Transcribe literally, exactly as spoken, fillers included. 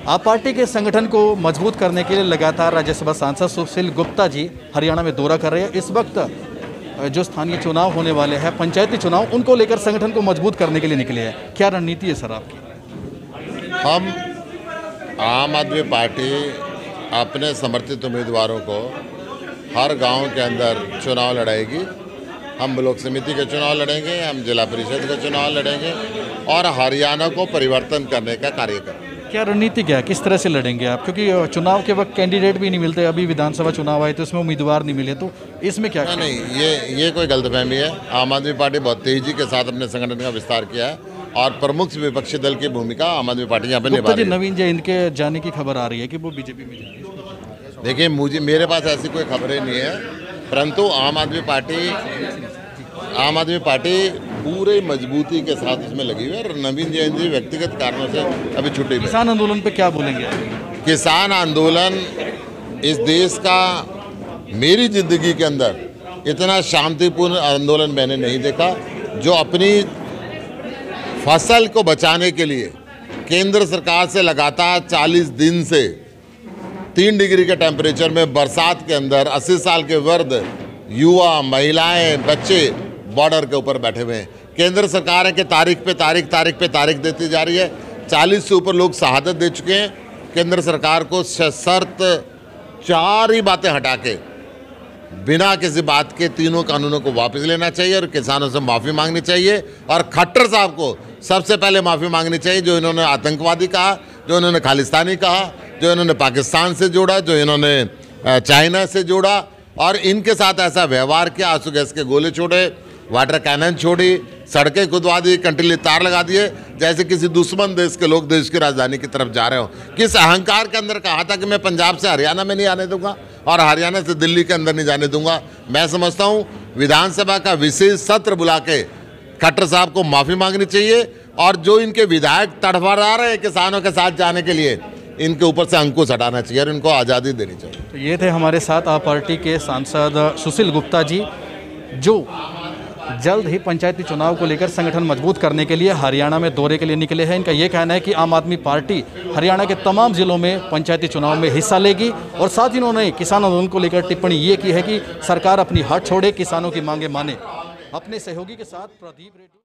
आप पार्टी के संगठन को मजबूत करने के लिए लगातार राज्यसभा सांसद सुशील गुप्ता जी हरियाणा में दौरा कर रहे हैं। इस वक्त जो स्थानीय चुनाव होने वाले हैं, पंचायती चुनाव, उनको लेकर संगठन को मजबूत करने के लिए निकले हैं। क्या रणनीति है सर आपकी? हम आम आदमी पार्टी अपने समर्थित उम्मीदवारों को हर गांव के अंदर चुनाव लड़ाएगी। हम ब्लॉक समिति के चुनाव लड़ेंगे, हम जिला परिषद का चुनाव लड़ेंगे और हरियाणा को परिवर्तन करने का कार्य करेंगे। क्या रणनीति क्या है, किस तरह से लड़ेंगे आप? क्योंकि चुनाव के वक्त कैंडिडेट भी नहीं मिलते, अभी विधानसभा चुनाव आए तो इसमें उम्मीदवार नहीं मिले, तो इसमें क्या? नहीं नहीं ये ये कोई गलतफहमी है। आम आदमी पार्टी बहुत तेजी के साथ अपने संगठन का विस्तार किया है और प्रमुख विपक्षी दल की भूमिका आम आदमी पार्टी यहाँ पे निभा रही है। नवीन जैन के जाने की खबर आ रही है कि वो बीजेपी में जाएंगे। देखिए, मुझे मेरे पास ऐसी कोई खबरें नहीं है, परंतु आम आदमी पार्टी आम आदमी पार्टी पूरे मजबूती के साथ इसमें लगी हुई है और नवीन जैन जी व्यक्तिगत कारणों से अभी छुट्टी में। किसान आंदोलन पे क्या बोलेंगे? किसान आंदोलन इस देश का, मेरी जिंदगी के अंदर इतना शांतिपूर्ण आंदोलन मैंने नहीं देखा, जो अपनी फसल को बचाने के लिए केंद्र सरकार से लगातार चालीस दिन से तीन डिग्री के टेम्परेचर में बरसात के अंदर अस्सी साल के वृद्ध, युवा, महिलाएं, बच्चे बॉर्डर के ऊपर बैठे हुए हैं। केंद्र सरकार है कि तारीख पे तारीख तारीख पे तारीख देती जा रही है। चालीस से ऊपर लोग शहादत दे चुके हैं। केंद्र सरकार को सशर्त चार ही बातें हटा के बिना किसी बात के तीनों कानूनों को वापस लेना चाहिए और किसानों से माफ़ी मांगनी चाहिए। और खट्टर साहब को सबसे पहले माफ़ी मांगनी चाहिए, जो इन्होंने आतंकवादी कहा, जो इन्होंने खालिस्तानी कहा, जो इन्होंने पाकिस्तान से जोड़ा, जो इन्होंने चाइना से जोड़ा और इनके साथ ऐसा व्यवहार किया। आंसू गैस के गोले छोड़े, वाटर कैनन छोड़ी, सड़कें खुदवा दी, कंटीले तार लगा दिए, जैसे किसी दुश्मन देश के लोग देश की राजधानी की तरफ जा रहे हो। किस अहंकार के अंदर कहा था कि मैं पंजाब से हरियाणा में नहीं आने दूंगा और हरियाणा से दिल्ली के अंदर नहीं जाने दूंगा। मैं समझता हूं विधानसभा का विशेष सत्र बुला के खट्टर साहब को माफ़ी मांगनी चाहिए और जो इनके विधायक तड़फड़ा रहे हैं किसानों के साथ जाने के लिए, इनके ऊपर से अंकुश हटाना चाहिए और इनको आज़ादी देनी चाहिए। तो ये थे हमारे साथ आप पार्टी के सांसद सुशील गुप्ता जी, जो जल्द ही पंचायती चुनाव को लेकर संगठन मजबूत करने के लिए हरियाणा में दौरे के लिए निकले हैं। इनका ये कहना है कि आम आदमी पार्टी हरियाणा के तमाम जिलों में पंचायती चुनाव में हिस्सा लेगी और साथ ही इन्होंने किसान आंदोलन को लेकर टिप्पणी ये की है कि सरकार अपनी हट छोड़े, किसानों की मांगे माने। अपने सहयोगी के साथ प्रदीप रेड्डी।